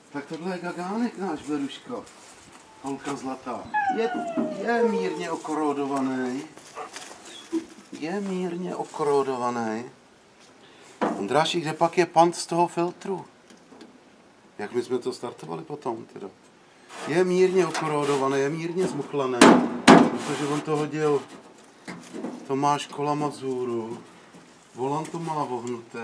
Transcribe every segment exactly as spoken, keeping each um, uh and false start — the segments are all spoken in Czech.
Tak tohle je Gagánek náš, Beruško. Holka zlatá. Je, je mírně okorodovaný. Je mírně okorodovaný. Ondráši, kde pak je pant z toho filtru? Jak my jsme to startovali potom teda? Je mírně okorodovaný, je mírně zmuchlaný, protože on to hodil Tomáš Kolamazuru. Volant to má vohnuté.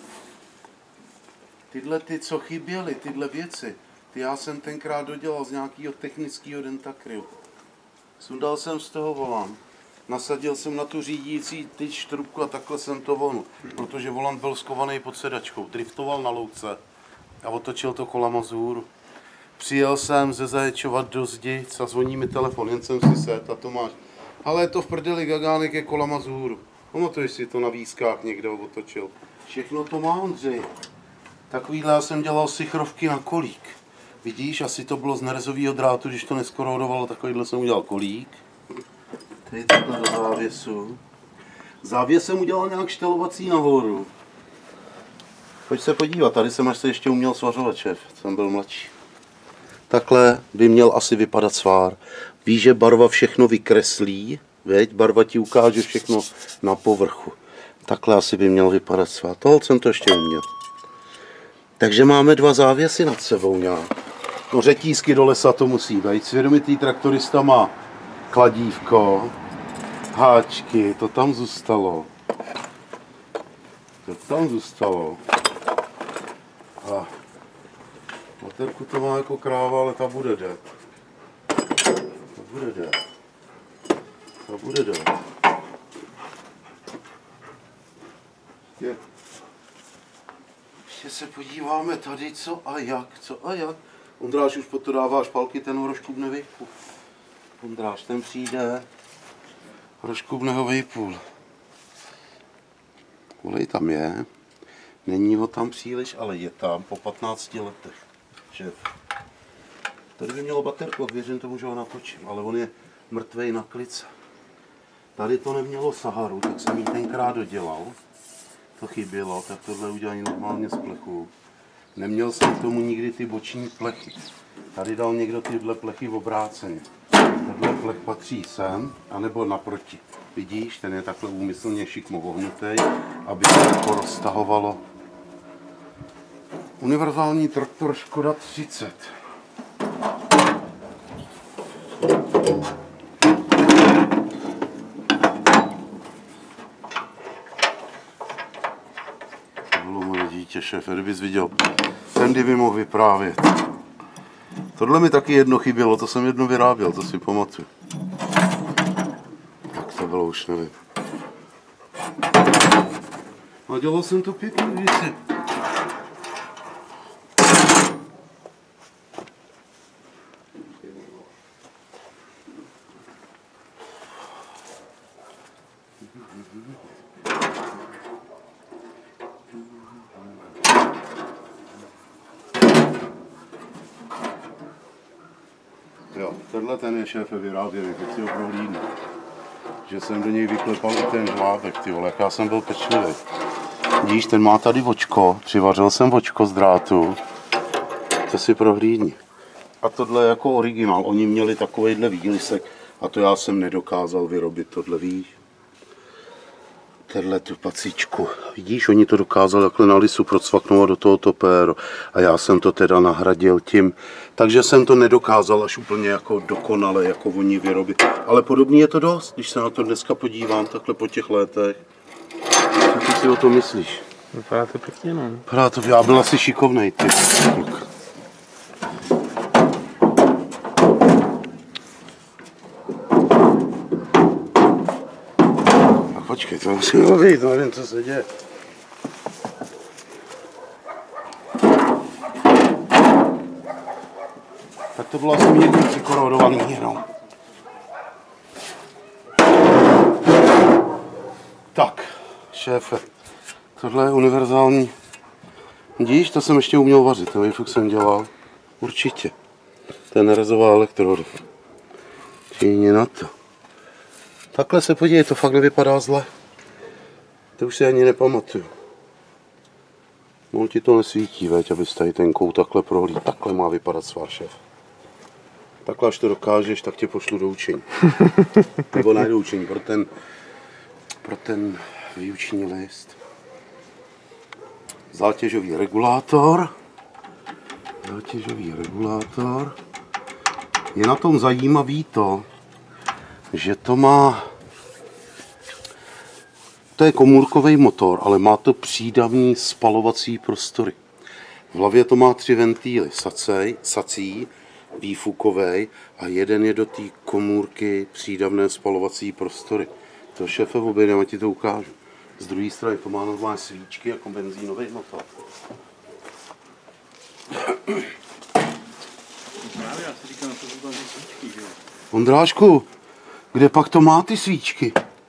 Tyhle ty, co chyběly, tyhle věci, ty já jsem tenkrát dodělal z nějakého technického dentakrylu. Sundal jsem z toho volant. Nasadil jsem na tu řídící tyč trubku a takhle jsem to vohnul, protože volant byl skovaný pod sedačkou. Driftoval na louce a otočil to Kolamazuru. Přijel jsem ze Zaječova do zdi, a zvoní mi telefon, jen jsem si set a Tomáš. Ale je to v prdeli, Gagánek je Kolamazuru. Pamatuješ si to na výskách někde otočil. Všechno to má Ondřej. Takovýhle já jsem dělal sichrovky na kolík. Vidíš, asi to bylo z nerezového drátu, když to neskorodovalo, takovýhle jsem udělal kolík. Tady takhle do závěsu. Závěs jsem udělal nějak štelovací nahoru. Pojď se podívat, tady jsem až se ještě uměl svařovat, šéf, jsem byl mladší. Takhle by měl asi vypadat svár. Víš, že barva všechno vykreslí, veď? Barva ti ukáže všechno na povrchu. Takhle asi by měl vypadat svár. Tohle jsem to ještě uměl. Takže máme dva závěsy nad sebou nějak. No řetízky do lesa to musí být. Svědomitý traktorista má kladívko, háčky, to tam zůstalo. To tam zůstalo. A baterku to má jako kráva, ale ta bude jdet. Ta bude jdet. Ta bude jdet. Je. Ještě se podíváme tady, co a jak, co a jak. Ondráš už potom dává špalky, ten horoškubne vejpůl. Ondráš, ten přijde, horoškubne ho vejpůl. Olej tam je, není ho tam příliš, ale je tam po patnácti letech. Šéf. Tady by mělo baterku, věřím tomu, že ho natočím, ale on je mrtvej na klice. Tady to nemělo Saharu, tak jsem ji tenkrát dodělal. To chybělo, tak tohle udělání normálně z plechu. Neměl jsem k tomu nikdy ty boční plechy. Tady dal někdo tyhle plechy v obráceně. Tenhle plech patří sem, anebo naproti. Vidíš, ten je takhle úmyslně šikmo vohnutý, aby se to roztahovalo. Univerzální traktor Škoda třicet. To bylo moje dítě, šéfe, kdybys viděl. Ten kdyby mohl vyprávět. Tohle mi taky jedno chybělo, to jsem jedno vyráběl, to si pamatuju. Tak to bylo, už nevím. A dělal jsem to pěkně, víci. Jo, tenhle ten je, šéfe, vyráběný, teď si ho prohlídnu. Že jsem do něj vyklepal i ten žlábek, ty vole, jak já jsem byl pečlivý. Vidíš, ten má tady vočko, přivařil jsem vočko z drátu, to si prohlídni. A tohle je jako originál, oni měli takovejhle výlisek a to já jsem nedokázal vyrobit, tohle víš. Tenhle tu pacičku, vidíš, oni to dokázali takhle na lisu procvaknout do toho topéru a já jsem to teda nahradil tím, takže jsem to nedokázal až úplně jako dokonale, jako oni vyrobit. Ale podobně je to dost, když se na to dneska podívám, takhle po těch letech. Co ty si o tom myslíš? Vypadá to pěkně, no. Vypadá to, já byl asi šikovnej, ty. Počkej, to musím lovit, nevím, co se děje. Tak to bylo asi mírně přikorodovaný jenom. Tak, šéfe, tohle je univerzální. Vidíš, to jsem ještě uměl vařit, to fakt jsem dělal. Určitě. To je nerezová elektroda. Číně na to. Takhle se podívej, to fakt nevypadá zle. To už si ani nepamatuju. No ti to nesvítí, veď, abys tady ten kout takhle prohlíd. Takhle má vypadat svá šéf. Takhle, až to dokážeš, tak tě pošlu do učení. Nebo ne do učení, pro ten, pro ten výuční list. Zátěžový regulátor. Zátěžový regulátor. Je na tom zajímavý to, že to má... To je komůrkový motor, ale má to přídavný spalovací prostory. V hlavě to má tři ventýly, sacej, sací, výfukovej a jeden je do té komůrky přídavné spalovací prostory. To šéfe objednám, a ti to ukážu. Z druhé strany to má normálně svíčky jako benzínový motor. Právě, já si říkám, že to jsou tam ty svíčky, že jo? Ondrášku, kde pak to má ty svíčky?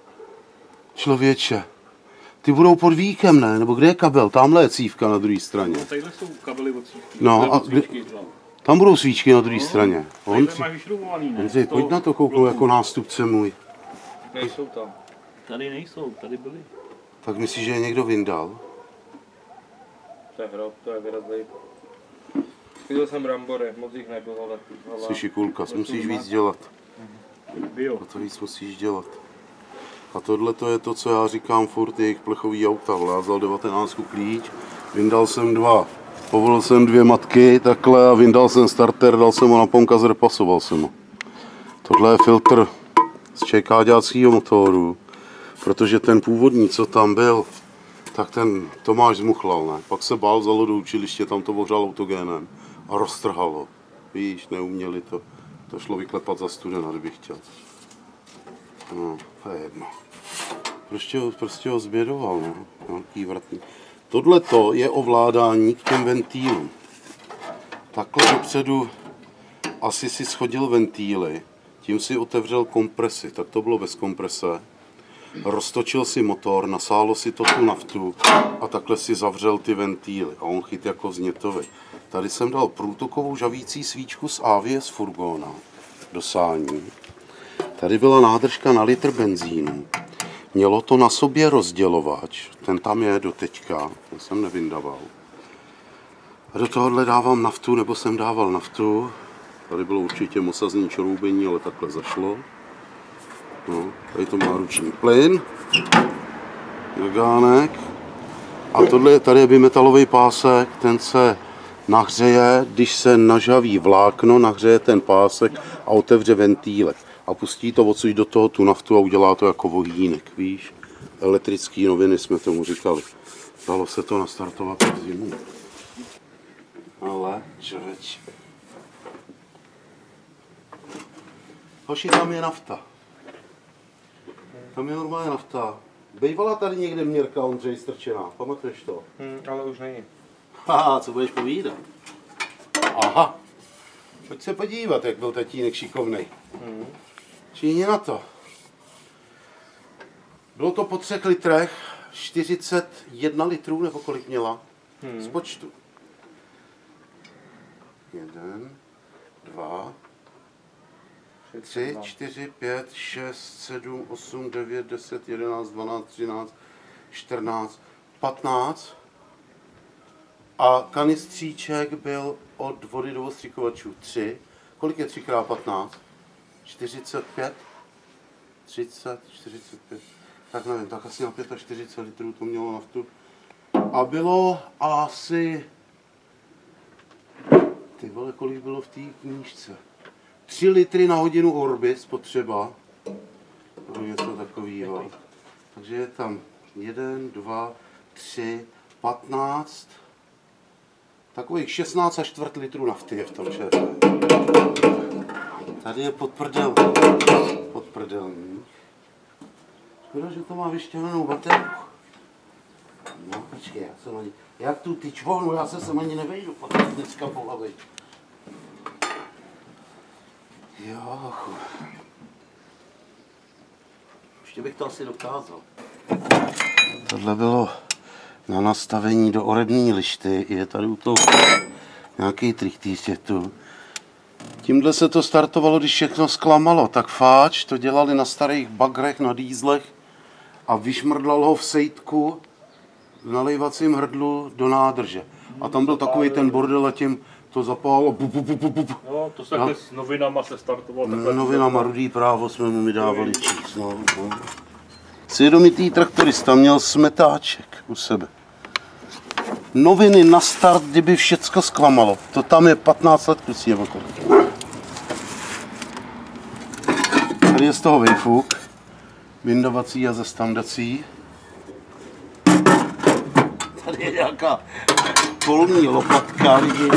Člověče, ty budou pod víkem, ne? Nebo kde je kabel? Tamhle je cívka na druhé straně. No, tadyhle jsou kabely od svíčky. No, a kde... Tam budou svíčky na druhé no, straně. Tadyhle máš vyšroubovaný, ne? Ondřej, pojď na to kouknout jako nástupce můj. Nejsou tam. Tady nejsou, tady byly. Tak myslíš, že je někdo vyndal? To je hrob, to je vyrazlej. Viděl jsem brambory, moc jich nebylo, ale... Jsi šikulka, musíš víc dělat. Bio. A to víc musíš dělat. A tohle to je to, co já říkám furt, jejich plechový auta. Já vzal devatenáctku klíč, vyndal jsem dva. Povolil jsem dvě matky takhle a vyndal jsem starter, dal jsem ho na pomka, zrepasoval jsem ho. Tohle je filtr z čekáďáckého motoru, protože ten původní, co tam byl, tak ten Tomáš zmuchlal, ne? Pak se bál, vzalo do učiliště, tam to ohřál autogénem a roztrhalo. Víš, neuměli to. To šlo vyklepat za studena, kdybych chtěl. No, to je jedno. Prostě, prostě ho zbědoval, no. Nějaký vratný. Tohle to je ovládání k těm ventýlům. Takhle dopředu asi si schodil ventýly, tím si otevřel kompresy, tak to bylo bez komprese. Roztočil si motor, nasálo si to tu naftu a takhle si zavřel ty ventýly a on chyt jako vznětový. Tady jsem dal průtokovou žavící svíčku z Avie z furgóna do sání. Tady byla nádržka na litr benzínu. Mělo to na sobě rozdělovač, ten tam je do teďka, ten jsem nevyndaval. A do tohohle dávám naftu, nebo jsem dával naftu. Tady bylo určitě mosazní čoroubení, ale takhle zašlo. No, tady to má ruční plyn, jagánek. A tohle, tady je bimetalový pásek, ten se nahřeje, když se nažaví vlákno, nahřeje ten pásek a otevře ventýlek. A pustí to odsud do toho tu naftu a udělá to jako vohýnek, víš? Elektrický noviny jsme tomu říkali. Dalo se to nastartovat v zimu. Ale, člověč. Hoši, tam je nafta. Tam je normálně nafta. Bejvala tady někde měrka, Ondřej, strčená, pamatuješ to? Hmm, ale už není. Haha, co budeš povídat? Aha. Pojď se podívat, jak byl tatínek šikovnej. Hmm. Číně na to. Bylo to po třech litrech, čtyřicet jedna litrů, nebo kolik měla? Hmm. Z počtu. Jeden, dva, tři, čtyři, pět, šest, sedm, osm, devět, deset, jedenáct, dvanáct, třináct, čtrnáct, patnáct. A kanistříček byl od vody do ostřikovačů tři. Kolik je tři krát patnáct? čtyřicet pět? třicet, čtyřicet pět. Tak nevím, tak asi na čtyřicet pět litrů to mělo naftu. A bylo asi... Ty vole, kolik bylo v té knížce? tři litry na hodinu Orby spotřeba. Nebo něco takového. Takže je tam jeden, dva, tři, patnáct. Takových šestnáct a čtvrt litru nafty je v tom, šéfe. Tady je podprdel. Podprdelník. Škoda, že to má vyšťavenou baterku. No, počkej, já jsem ani... Jak tu ty čvonu, já se sem ani nevejdu, potom dneska po hlavě. Jo, ještě bych to asi dokázal. Tohle bylo na nastavení do orební lišty. Je tady u toho nějaký trichtýř je tu. Tímhle se to startovalo, když všechno zklamalo. Tak fáč to dělali na starých bagrech, na dýzlech a vyšmrdlal ho v sejtku nalejvacím hrdlu do nádrže. A tam byl takový ten bordel a tím to zapálo. Bu, bu, bu, bu, bu. Jo, to se takhle s novinama se startovalo. Takhle Novinama Rudý právo jsme mu mi dávali číst. No, no. Svědomitý traktorista měl smetáček u sebe. Noviny na start, kdyby všecko zklamalo. To tam je patnáct let kusí nebo kolik. Tady je z toho výfuk. Vyndovací a zastandací. Tady je nějaká polní lopatka, lidi.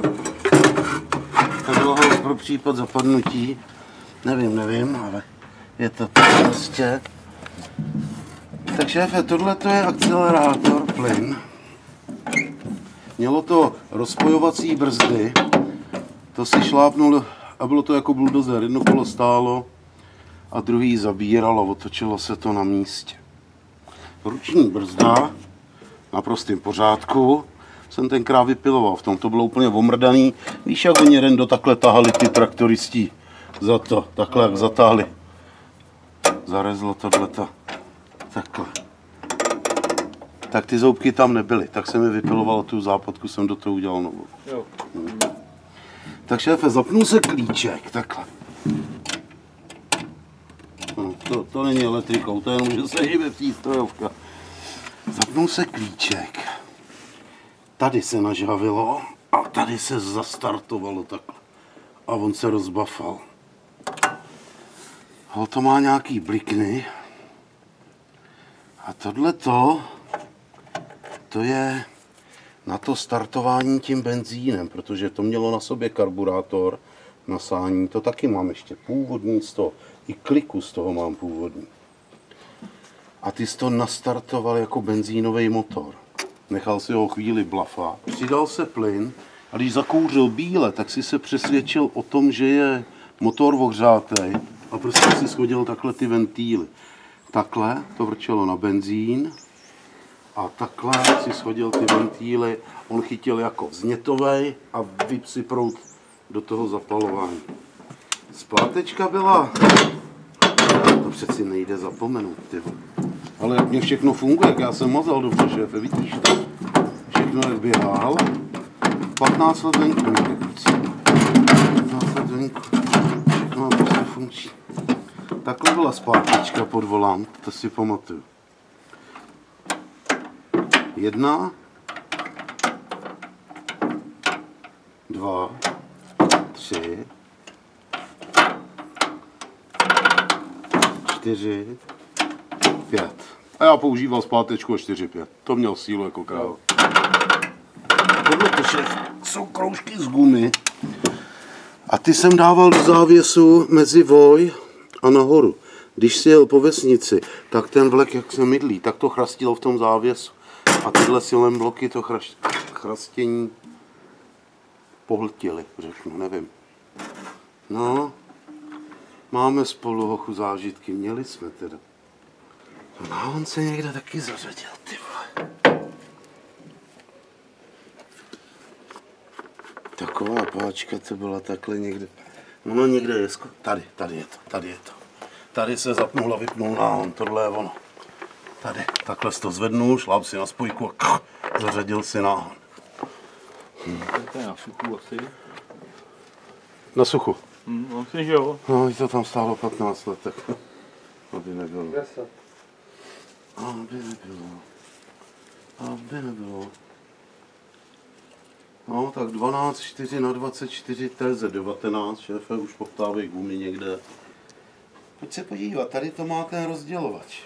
To bylo pro případ zapadnutí. Nevím, nevím, ale je to tak prostě. Tak šéfe, tohle to je akcelerátor, plyn. Mělo to rozpojovací brzdy. To si šlápnul a bylo to jako buldozer. Jedno kolo stálo a druhý zabíralo, otočilo se to na místě. Ruční brzda, na prostým pořádku, jsem tenkrát vypiloval, v tom to bylo úplně omrdaný. Víš, jak oni rendo takhle tahali ty traktoristi za to, takhle jak zatáhli. Zarezlo tohleto, takhle. Tak ty zoubky tam nebyly, tak jsem je vypiloval tu západku, jsem do toho udělal novou. Jo. Hmm. Tak šéfe, zapnul se klíček, takhle. No, to, to není elektrikou, to jenom, že se hýbe přístrojovka. Zapnul se klíček. Tady se nažhavilo a tady se zastartovalo takhle. A on se rozbafal. Hol to má nějaký blikny. A tohleto, to je na to startování tím benzínem, protože to mělo na sobě karburátor, nasání, to taky mám ještě původní z toho, i kliku z toho mám původní. A ty jsi to nastartoval jako benzínový motor. Nechal si ho chvíli blafat, přidal se plyn a když zakouřil bíle, tak si se přesvědčil o tom, že je motor ohřátý a prostě si schodil takhle ty ventýly. Takhle to vrčelo na benzín a takhle si schodil ty ventýly, on chytil jako vznětovej a vyp si proud do toho zapalování. Splátečka byla, to přeci nejde zapomenout, ty. Ale jak mě všechno funguje, jak já jsem mazal dobře, šéfe, vidíš to? Všechno jak běhal, patnáct let venku, patnáct let venku, všechno prostě funkční. Takhle byla zpátečka pod volant, to si pamatuju. Jedna, dva, tři, čtyři, pět. A já používal zpátečku čtyři pět. To měl sílu jako kráva. Tohle to šéf jsou kroužky z gumy. A ty jsem dával do závěsu mezi voj a nahoru. Když si jel po vesnici, tak ten vlek, jak se mydlí, tak to chrastilo v tom závěsu. A tyhle silem bloky to chrastění pohltily, řeknu, nevím. No, máme spolu hochu zážitky, měli jsme teda. No, on se někde taky zařadil, ty vole. Taková páčka to byla takhle někde. Ono někde je, tady, tady je to, tady je to. Tady se zapnul a vypnul náhon, tohle je ono. Tady, takhle jsi to zvednul, šláp si na spojku a kch, zařadil si náhon. Hm. To je na suchu asi. Na suchu? Hm, myslím, že jo. No, to tam stálo patnáct let, tak aby nebylo. Aby nebylo. Aby nebylo. No, tak dvanáct čtyři na dvacet čtyři T Z devatenáct, šéfe, už poptávej gumy někde. Pojď se podívat, tady to má ten rozdělovač.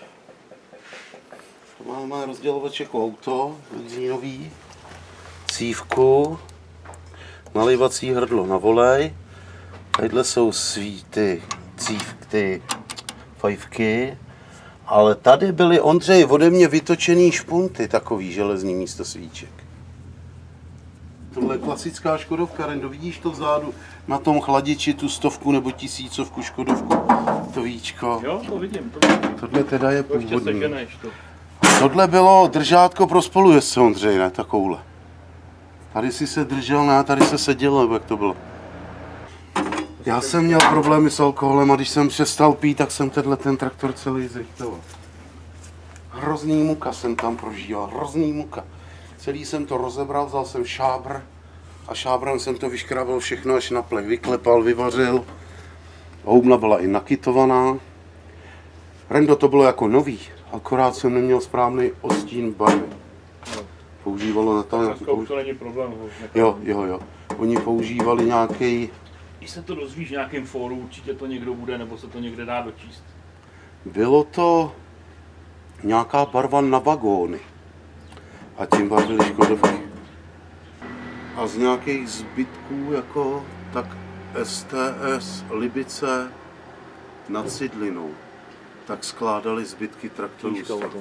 To má, má rozdělovač jako auto, benzínový, cívku, nalivací hrdlo na volej. Tadyhle jsou svíty, cívky, fajfky. Ale tady byly, Ondřej, ode mě vytočený špunty, takový železný místo svíček. Tohle je klasická škodovka, Rendo, vidíš to vzadu na tom chladiči, tu stovku nebo tisícovku škodovku, to víčko. Jo, to vidím, to vidím. Tohle teda je to ještě původní. seženeš to. Tohle bylo držátko pro spolujezdce, Ondřej, ne, takovouhle. Tady si se držel, ne, tady se seděl, nebo jak to bylo. Já jsem měl problémy s alkoholem a když jsem přestal pít, tak jsem tenhle ten traktor celý zrychtoval. Hrozný muka jsem tam prožíval, hrozný muka. Celý jsem to rozebral, vzal jsem šábr a šábrem jsem to vyškrabal všechno až na plech. Vyklepal, vyvařil. Houbna byla i nakytovaná. Rendo to bylo jako nový, akorát jsem neměl správný odstín barvy. Používalo na to... Dneska už to není problém. Jo, jo, jo. Oni používali nějaký... Když se to dozvíš v nějakém fóru, určitě to někdo bude, nebo se to někde dá dočíst. Bylo to nějaká barva na vagóny. A tím barvili Škodovky. A z nějakých zbytků, jako tak S T S Libice nad Cidlinou, tak skládali zbytky traktorů.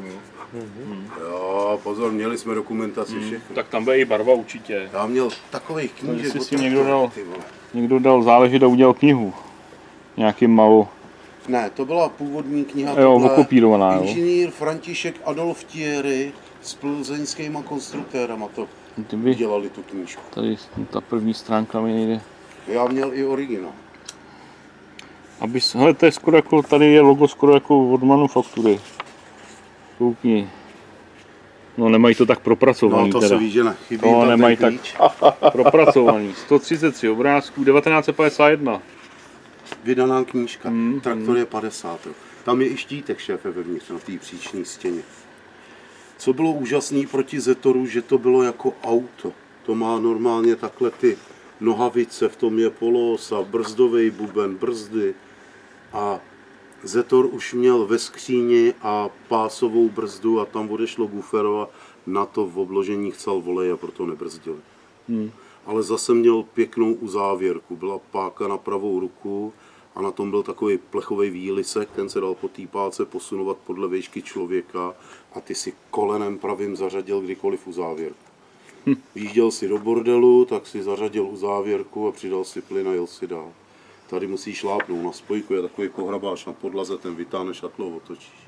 Jo, pozor, měli jsme dokumentaci Hmm. všechno. Tak tam bude i barva určitě. Já měl takových knížek. Jestli o si někdo dal, traktorech, ty vole. někdo dal záležit a udělal knihu. Nějaký malou. Ne, to byla původní kniha. Jo, tohle okopírovaná, jo. Inženýr František Adolf Thierry s plzeňskýma konstruktérama to Kdyby dělali tu knížku. tady ta první stránka mi nejde. Já měl i originál. Aby, hele, to je skoro jako, tady je logo skoro jako od manufaktury. Koukni. No nemají to tak propracovaný No to teda. se ví, že ne. Chybí To tam nemají ten tak klíč. propracovaný. sto třicet tři obrázků, devatenáct set padesát jedna. Vydaná knížka. Mm, Traktor je padesát. Tam je i štítek šéfe vevnitř na té příčné stěně. Co bylo úžasné proti Zetoru, že to bylo jako auto. To má normálně takhle ty nohavice, v tom je polosa, brzdový buben, brzdy. A Zetor už měl ve skříni a pásovou brzdu a tam odešlo bufero a na to v obložení chcel volej a proto nebrzdili. Hmm. Ale zase měl pěknou uzávěrku. Byla páka na pravou ruku a na tom byl takový plechový výlisek, ten se dal po té páce posunovat podle výšky člověka a ty si kolenem pravým zařadil kdykoliv uzávěrku. Hm. Výjížděl si do bordelu, tak si zařadil uzávěrku a přidal si plyn a jel si dál. Tady musíš šlápnout na spojku, je takový pohrabáč na podlaze, ten vytáhne šatlo, otočíš.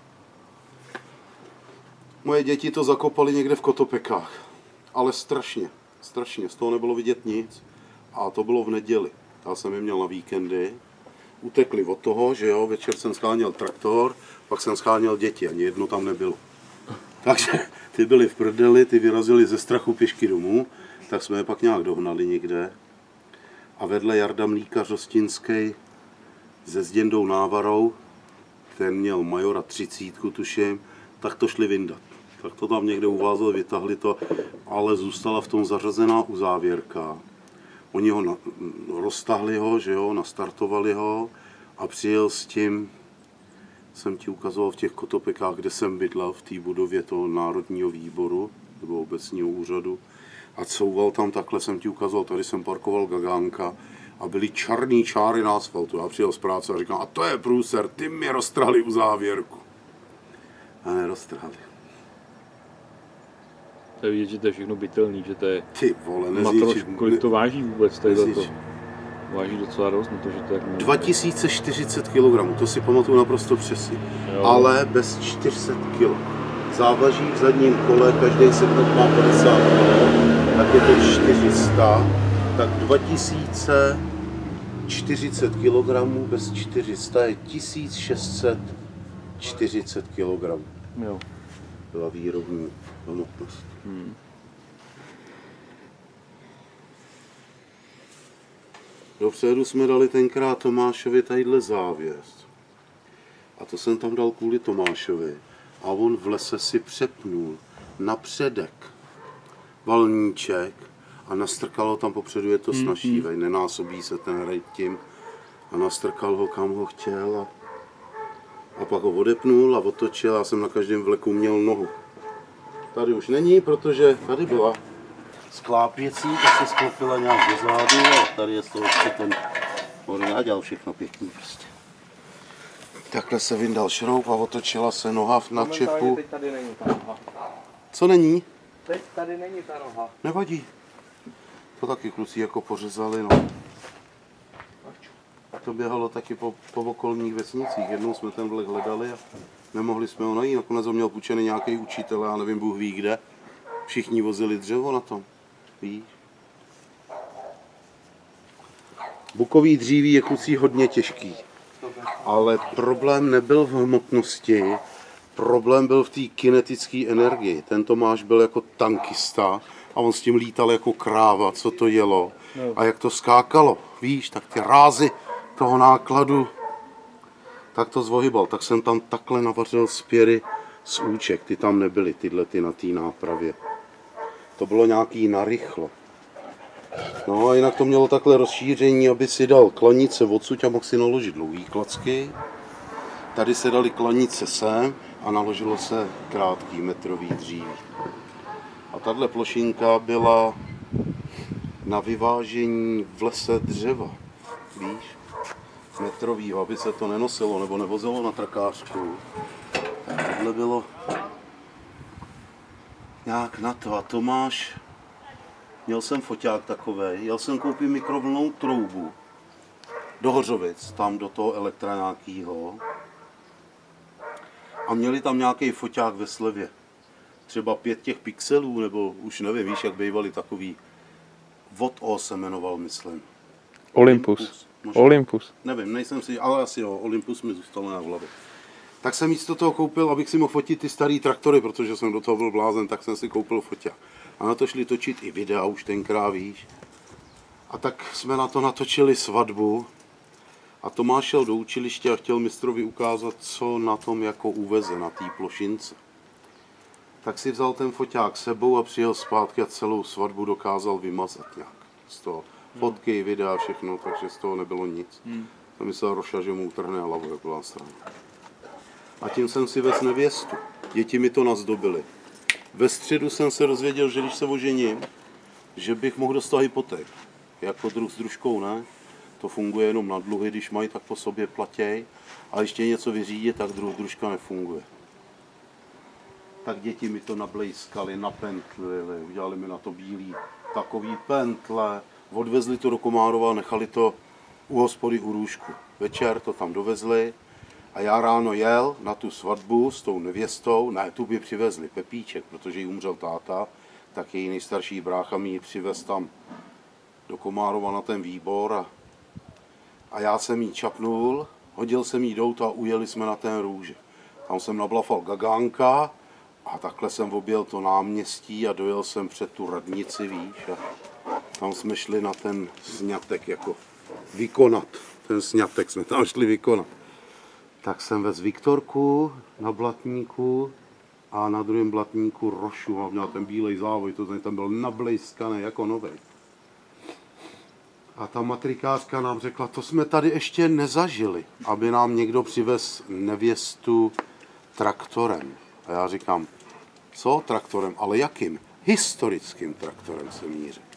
Moje děti to zakopali někde v Kotopekách, ale strašně, strašně, z toho nebylo vidět nic. A to bylo v neděli, já jsem je měl na víkendy, utekli od toho, že jo, večer jsem scháněl traktor, pak jsem scháněl děti, ani jedno tam nebylo. Takže ty byli v prdeli, ty vyrazili ze strachu pěšky domů, tak jsme je pak nějak dohnali někde. A vedle Jarda Mlíkař Rostinský se Zděndou Návarou, ten měl majora třicítku tuším, tak to šli vyndat. Tak to tam někde uvázali, vytahli to, ale zůstala v tom zařazená uzávěrka. Oni ho na, roztahli ho, že jo, nastartovali ho a přijel s tím, jsem ti ukazoval v těch Kotopekách, kde jsem bydlel, v té budově toho Národního výboru nebo obecního úřadu. A couval tam takhle, jsem ti ukazoval, tady jsem parkoval Gagánka a byly černý čáry na asfaltu. Já přijel z práce a říkám, a to je průser, ty mě roztrhali uzávěrku. A neroztrhali. To je vidět, že to je všechno bytelný, že to je Ty vole, matroš, nezničit. kolik to váží vůbec tady to? Nezničit. Váží docela dost, no to, že to je jak dva tisíce čtyřicet kilogramů, to si pamatuju naprosto přesně. Jo. Ale bez čtyři sta kilogramů. Závaží v zadním kole, každý segment má padesát kilo, tak je to čtyři sta, tak dva tisíce čtyřicet kilogramů bez čtyři sta je tisíc šest set čtyřicet kilogramů. Jo. Byla výrobní hmotnost. Hmm. Dopředu jsme dali tenkrát Tomášovi tadyhle závěs. A to jsem tam dal kvůli Tomášovi. A on v lese si přepnul na předek valníček a nastrkal ho tam popředu, je to snažší, mm-hmm. nenásobí se ten rejt tím. A nastrkal ho kam ho chtěl a, a pak ho odepnul a otočil. Já jsem na každém vleku měl nohu. Tady už není, protože tady byla sklápěcí, tak se sklopila nějak do zádu a tady je z toho ještě ten orgán, dělal všechno pěkný prostě. Takhle se vyndal šroub a otočila se noha na čepu. Teď tady není ta noha. Co není? Teď tady není ta noha. Nevadí. To taky kluci jako pořezali, no. To běhalo taky po, po okolních vesnicích. Jednou jsme ten vlek hledali a nemohli jsme ho najít. Nakonec ho měl půjčený nějaký učitel, já nevím, Bůh ví kde. Všichni vozili dřevo na tom. Víš? Bukový dříví je kluci hodně těžký. Ale problém nebyl v hmotnosti, problém byl v té kinetické energii. Ten Tomáš byl jako tankista a on s tím lítal jako kráva, co to jelo a jak to skákalo, víš, tak ty rázy toho nákladu, tak to zvohybal. Tak jsem tam takhle navařil spěry z úček, ty tam nebyly, tyhle ty na té nápravě. To bylo nějaký narychlo. No a jinak to mělo takhle rozšíření, aby si dal klanice odsud a mohl si naložit dlouhý klacky. Tady se dali klanice sem a naložilo se krátký metrový dříví. A tahle plošinka byla na vyvážení v lese dřeva, víš, metrovýho, aby se to nenosilo nebo nevozilo na trakářku. Tak tohle bylo nějak na to. A Tomáš, měl jsem foťák takovej, jel jsem koupit mikrovlnnou troubu do Hořovic, tam do toho elektra nějakýho. A měli tam nějaký foťák ve slevě. Třeba pět těch pixelů, nebo už nevím, víš, jak bývali takový. Vod O se jmenoval, myslím. Olympus. Olympus. Olympus. Nevím, nejsem si, ale asi jo, Olympus mi zůstalo na hlavě. Tak jsem místo toho koupil, abych si mohl fotit ty starý traktory, protože jsem do toho byl blázen, tak jsem si koupil foťák. A na to šli točit i videa už tenkrát, víš. A tak jsme na to natočili svatbu. A Tomáš šel do učiliště a chtěl mistrovi ukázat, co na tom jako uveze, na té plošince. Tak si vzal ten foťák sebou a přijel zpátky a celou svatbu dokázal vymazat nějak. Z toho fotky, videa, všechno, takže z toho nebylo nic. Hmm. Jsem myslel Roša, že mu utrhne hlavu, jak byla strana. A tím jsem si vez nevěstu. Děti mi to nazdobily. Ve středu jsem se dozvěděl, že když se ožením, že bych mohl dostat hypoték. Jako druh s družkou, ne? To funguje jenom na dluhy, když mají, tak po sobě platěj. A ještě něco vyřídit, tak druh družka nefunguje. Tak děti mi to nablejskali, napentlili, udělali mi na to bílý takový pentle, odvezli to do Komárova, nechali to u hospody u Růžku. Večer to tam dovezli a já ráno jel na tu svatbu s tou nevěstou, ne, tu by přivezli Pepíček, protože jí umřel táta, tak její nejstarší brácha mi ji přivez tam do Komárova na ten výbor a, a já jsem jí čapnul, hodil jsem jí dout a ujeli jsme na ten Růže. Tam jsem nablafal Gagánka a takhle jsem objel to náměstí a dojel jsem před tu radnici, víš, a tam jsme šli na ten sňatek jako vykonat. Ten sňatek jsme tam šli vykonat. Tak jsem vez Viktorku na blatníku a na druhém blatníku Rošu a měl ten bílej závoj, to tam byl nablejskaný jako novej. A ta matrikářka nám řekla, to jsme tady ještě nezažili, aby nám někdo přivez nevěstu traktorem. A já říkám, co traktorem, ale jakým? Historickým traktorem se míří.